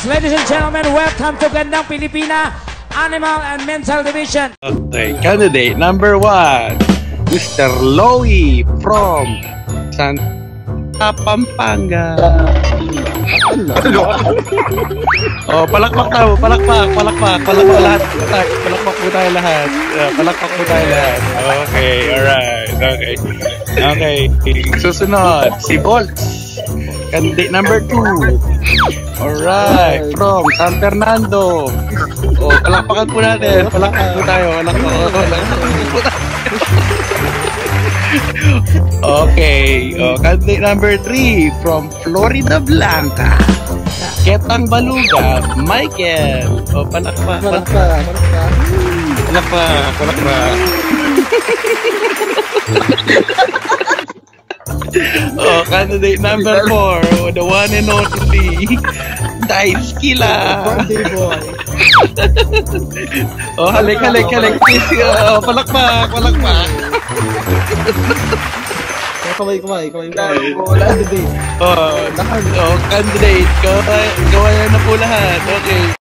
Yes, ladies and gentlemen, welcome to Gandang Pilipina Animal and Mental Division. Okay, candidate number 1, Mr. Lowy from Santa Pampanga. Oh, palakpak tayo, palakpak lahat. Palakpak po tayo lahat. Palakpak po tayo lahat. Okay, alright. Okay. Susunod, si Bolts. Candidate number 2. Alright, from San Fernando. Oh, palakpakan po natin. Palakpak po tayo. Okay, candidate number 3 from Florida Blanca. Ketang Baluga, Michael. Oh, palakpak. Oh, candidate number 4, the one and only Daisuke-la. Birthday boy. Oh, halik. Oh, palakpak. Kamay. Oh, candidate. Gawa na po lahat. Okay.